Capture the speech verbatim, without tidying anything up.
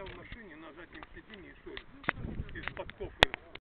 стоял в машине на заднем сиденье и соль из-под кофе.